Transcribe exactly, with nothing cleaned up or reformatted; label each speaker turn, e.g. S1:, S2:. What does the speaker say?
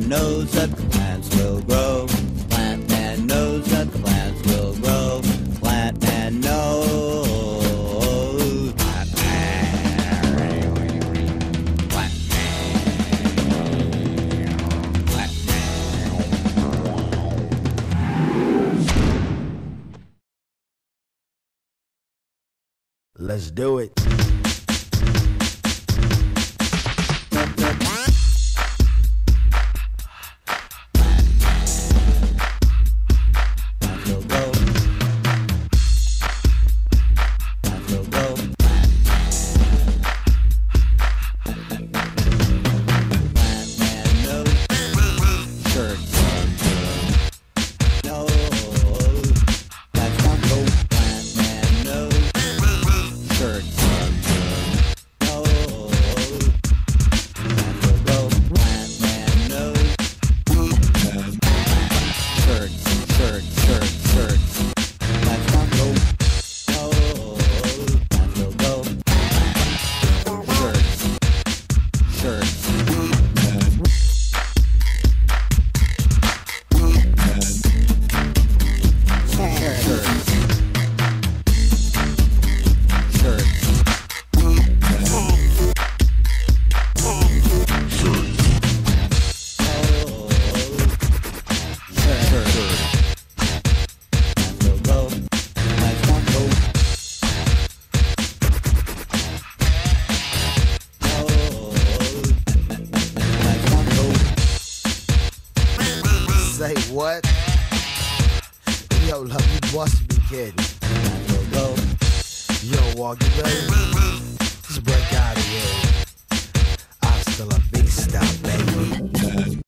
S1: knows that the plants will grow. Plantman knows that the plants will grow. Plantman knows.
S2: Let's do it. Say what? Yo, love, you must be kidding. Yo, walk, you ready? Just break out of here. Hasta la vista, baby.